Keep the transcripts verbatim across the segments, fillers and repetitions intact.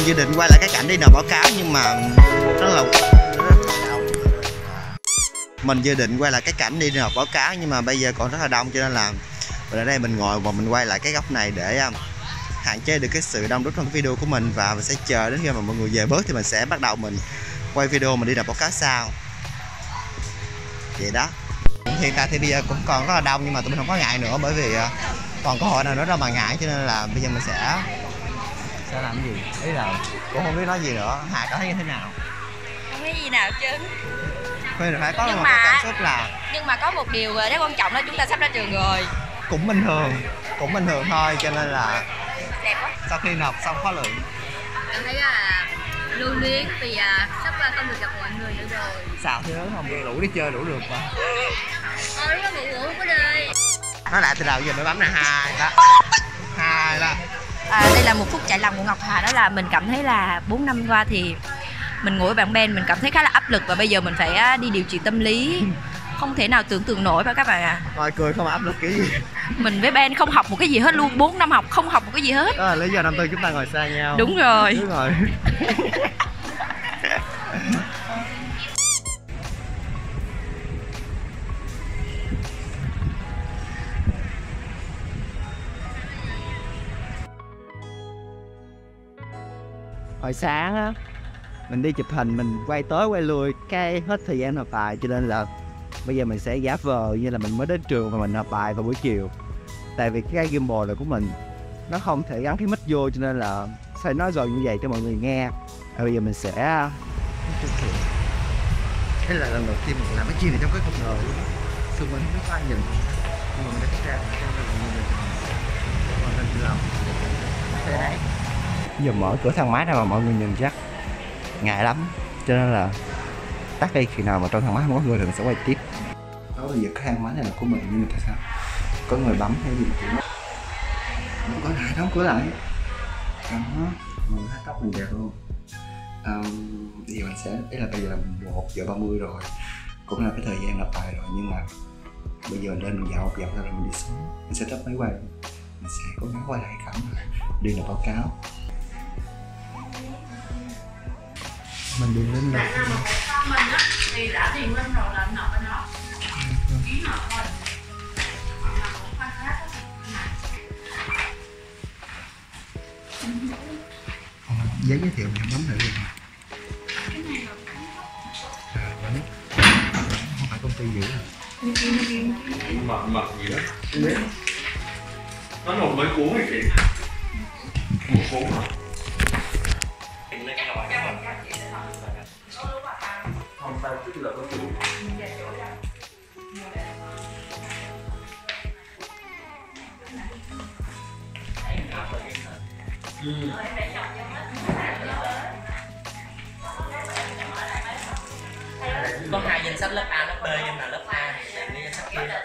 dự định quay lại cái cảnh đi nộp báo cáo nhưng mà rất là mình dự định quay lại cái cảnh đi nộp báo cáo nhưng mà bây giờ còn rất là đông, cho nên là mình ở đây mình ngồi và mình quay lại cái góc này để um, hạn chế được cái sự đông đúc trong cái video của mình, và mình sẽ chờ đến khi mà mọi người về bớt thì mình sẽ bắt đầu mình quay video mình đi nộp báo cáo sau. Vậy đó. Hiện tại thì bây giờ cũng còn rất là đông nhưng mà tụi mình không có ngại nữa, bởi vì uh, còn có hội nào nữa đâu mà ngại, cho nên là bây giờ mình sẽ sẽ làm cái gì? Ý là cũng không biết nói gì nữa. Hà cảm thấy như thế nào? Không biết gì nào chứ. Phải phải có nhưng một mà, cái cảm xúc là nhưng mà có một điều rất quan trọng đó, chúng ta sắp ra trường rồi. Cũng bình thường, cũng bình thường thôi, cho nên là đẹp quá. Sau khi nộp xong khóa luận Cảm thấy là lưu luyến vì à, sắp không được gặp mọi người nữa rồi. sao thế lớn không đi rủ đi chơi rủ được mà. Ôi nó ngủ ngủ có đời. Nói lại từ đầu giờ mới bấm nè, hai đó hai đó. À, đây là một phút trải lòng của Ngọc Hà, đó là mình cảm thấy là bốn năm qua thì mình ngồi với bạn Ben mình cảm thấy khá là áp lực, và bây giờ mình phải đi điều trị tâm lý, không thể nào tưởng tượng nổi phải các bạn à. Thôi cười không áp lực cái gì. Mình với Ben không học một cái gì hết luôn, bốn năm học không học một cái gì hết. Đó là lý do năm tư chúng ta ngồi xa nhau. Đúng rồi. Đúng rồi. Hồi sáng á mình đi chụp hình, mình quay tới quay lui cái hết thời gian nộp bài, cho nên là bây giờ mình sẽ giả vờ như là mình mới đến trường và mình nộp bài vào buổi chiều. Tại vì cái gimbal này của mình nó không thể gắn cái mic vô, cho nên là phải nói rồi như vậy cho mọi người nghe. Và bây giờ mình sẽ đây là lần đầu tiên mình làm cái chi này trong cái không ngờ luôn á. Xung quanh không biết có ai nhìn nhưng mà mình đã cắt ra cho nên là mọi người còn nên làm thế đấy. Giờ mở cửa thang máy ra mà mọi người nhìn chắc ngại lắm, cho nên là tắt đi, khi nào mà trong thang máy không có người thì mình sẽ quay tiếp. Đó, bây giờ cái thang máy này là của mình nhưng mà tại sao có người bấm hay gì thì nó không có ai đóng cửa lại. Đó, mình thấy tóc mình đẹp luôn. Um, bây giờ mình sẽ, ý là bây giờ là một giờ ba mươi rồi, cũng là cái thời gian nộp bài rồi, nhưng mà bây giờ lên mình dạo một vòng rồi mình đi xuống, mình sẽ tắt máy quay, mình sẽ cố gắng quay lại cảnh đi nộp báo cáo. Mình điền lên là mình á thì đã điền lên rồi là nộp ở đó, ký nộp thôi. Giấy giới thiệu mình bấm lại luôn. À, đúng. Không phải công ty giữ à? Mật mật gì đó. Nó nộp mấy cuốn này chị? Một cuốn hả? Không, tao tức là có chủ. Ừ. Có hai danh sách lớp A, lớp B, nhưng mà lớp A thì đi danh sách kia.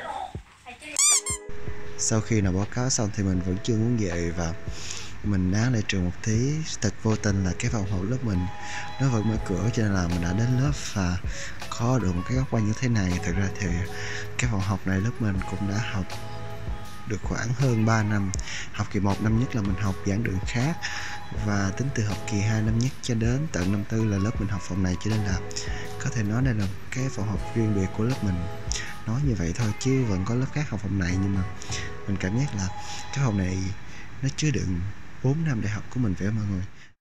Sau khi nộp báo cáo xong thì mình vẫn chưa muốn về, và mình đá lại trường một tí. Thật vô tình là cái phòng học lớp mình nó vẫn mở cửa, cho nên là mình đã đến lớp và có được một cái góc quay như thế này. Thực ra thì cái phòng học này lớp mình cũng đã học được khoảng hơn ba năm. Học kỳ một năm nhất là mình học giảng đường khác, và tính từ học kỳ hai năm nhất cho đến tận năm tư là lớp mình học phòng này, cho nên là có thể nói đây là cái phòng học riêng biệt của lớp mình. Nói như vậy thôi chứ vẫn có lớp khác học phòng này, nhưng mà mình cảm giác là cái phòng này nó chứa đựng bốn năm đại học của mình vậy mọi người.